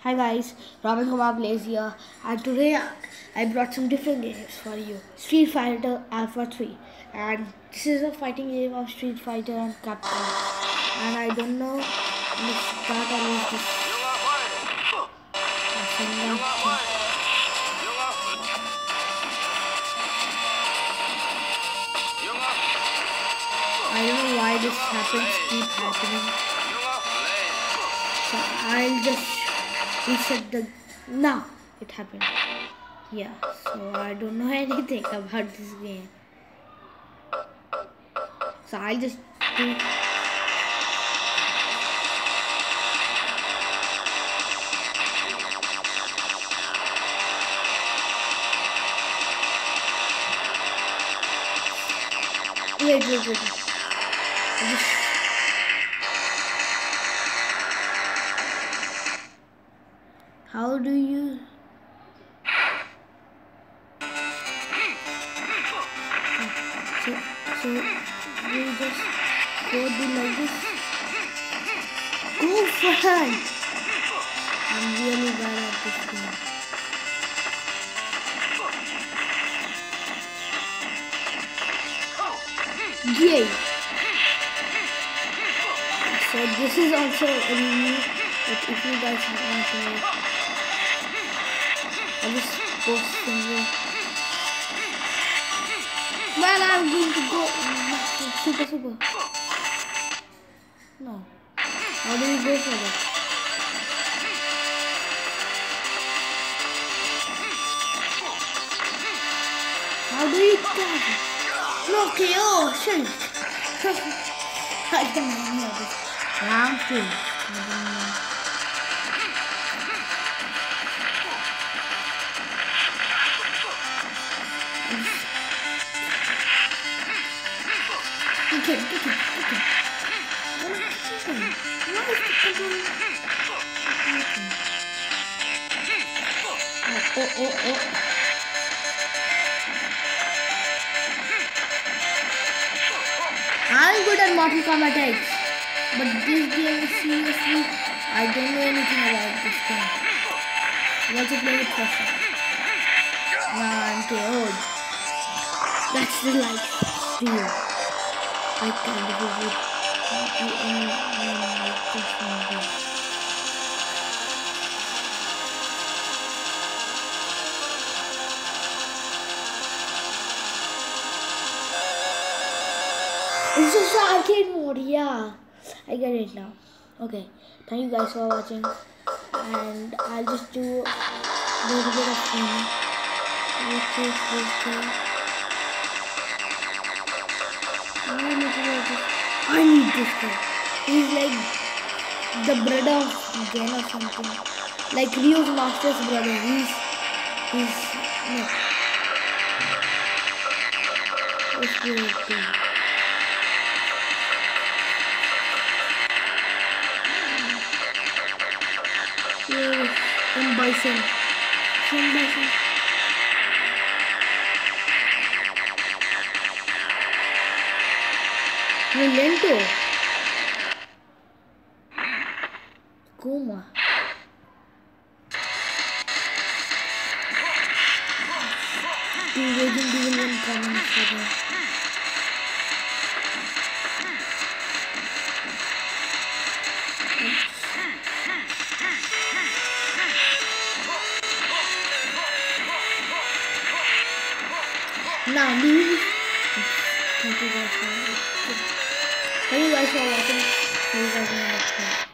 Hi guys, KUMAR Plays here, and today I brought some different games for you. Street Fighter Alpha 3, and this is a fighting game of Street Fighter and Captain. And I don't know if start or is this. I don't know why this happens, keep happening. So I'll just reset the. Now it happened. Yeah, so I don't know anything about this game. So I'll just do. Wait. How do you? So we just go do like this. Go front! I'm really bad at this game. Yay! So this is also a review, but if you guys want to know, I'll just go single. Well, I'm going to go super. No. How do we go for that? How do you catch it? No, okay, oh shit. I don't know any of this. Round 2. I don't know. Okay. What is Oh. I'm good at Mortal Kombat X, but this game, seriously, I don't know anything about this game. You also play it first. Nah, I'm too old. That's the life real. I can't do it. It's just an arcade mode, yeah. I get it now. Okay, thank you guys for watching, and I'll just do a little bit of fun. Which is this game. I need this guy. He's like the brother of Gen or something. Like Ryo's master's brother. He's no. Let's do it too. Yeah, Bison. Lento. Kuma. Waiting coming for them. Now, thank you guys for watching. See you guys in the next one.